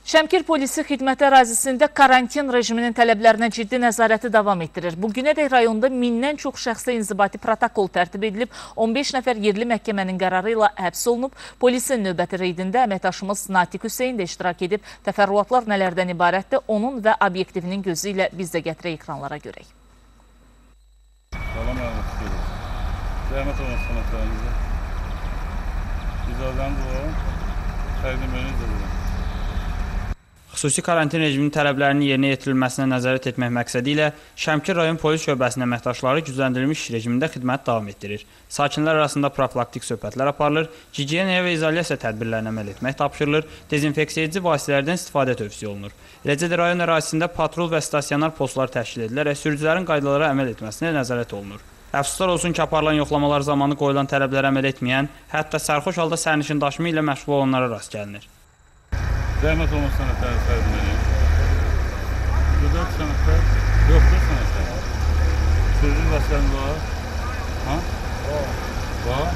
Şəmkir polisi xidmət ərazisində karantin rejiminin tələblərinə ciddi nəzarəti davam etdirir. Bugünədək rayonda 1000-dən çox şəxsə inzibati protokol tərtib edilib, 15 nəfər yerli məhkəmənin qərarı ilə həbs olunub. Polisin növbəti reydində əməkdaşımız Natiq Hüseyin də iştirak edib. Təfərrüatlar nələrdən ibarətdir, onun və obyektivinin gözü ilə biz də gətirək ekranlara görək. Salam əlavət istəyirik. Zəhmət olun sənətlərinizə. İcazəniz var, təqdimləriniz də verin. Xüsusi karantin rejiminin tələblərinin yerinə yetirilməsinə nəzarət etmək məqsədi ilə Şəmkir rayon polis şöbəsinin əməkdaşları gücləndirilmiş iş rejimində xidmət davam etdirir. Sakinlər arasında profilaktik söhbətlər aparılır, gigiyenaya və izolyasiya tədbirlərinə əməl etmək tapşırılır, dezinfeksiya edici vasitələrdən istifadə tövsiyə olunur. Eləcə də rayon ərazisində patrul və stasionar postlar təşkil edilərək sürücülərin qaydalara əməl etməsinə nəzarət olunur. Əfsuslar olsun ki, aparılan yoxlamalar zamanı qoyulan tələblərə əməl etməyən, hətta sərxoş halda sərnişin daşıma ilə məşğul olanlara rast gəlinir. Zəhmət olun sənətləri təqdim edin. Buradadır sənətlər? Yoxdur sənətlər. Sürücü vasitəniz var? Ha? Var.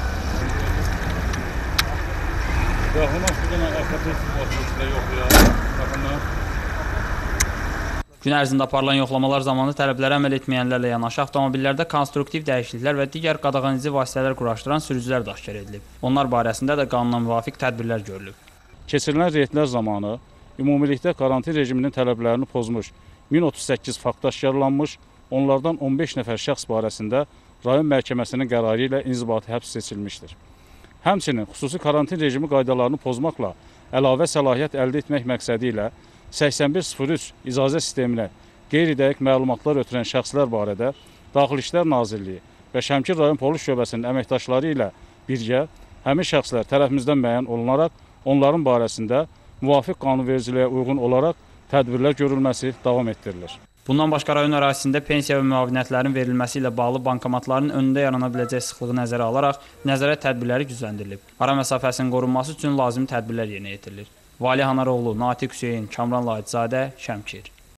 Yaxınlar şuradan akademik vasitələr yoxdur ya. Yaxınlar. Gün ərzində aparılan yoxlamalar zamanı tələblərə əməl etməyənlərlə yanaşı avtomobillərdə konstruktiv dəyişikliklər və digər qadağan edici vasitələr quraşdıran sürücülər də aşkar edilib. Onlar barəsində də qanuna müvafiq tədbirlər görülüb. Keçirilən reydlər zamanı ümumilikdə karantin rejiminin tələblərini pozmuş 1038 fakt aşkarlanmış, onlardan 15 nəfər şəxs barəsində rayon məhkəməsinin qərarı ilə inzibati həbs seçilmişdir. Həmçinin xüsusi karantin rejimi qaydalarını pozmaqla əlavə səlahiyyət əldə etmək məqsədi ilə 8103 icazə sisteminə qeyri-dəqiq məlumatlar ötürən şəxslər barədə Daxili İşlər Nazirliyi və Şəmkir rayon polis şöbəsinin əməkdaşları ilə birgə həmin şəxslər tərəfimizdən müəyyən olunaraq onların barəsində müvafiq qanunvericiliyə uyğun olaraq tədbirlər görülməsi davam etdirilir. Bundan başqa rayon ərazisində pensiya və müavinətlərin verilməsi ilə bağlı bankomatların önündə yarana biləcək sıxlığı nəzərə alaraq nəzarət tədbirləri gücləndirilib. Ara məsafəsinin qorunması üçün lazımi tədbirlər yerinə yetirilir. Vali Hanaroğlu, Natiq Hüseyin, Kamran Lahidzizadə, Şəmkir.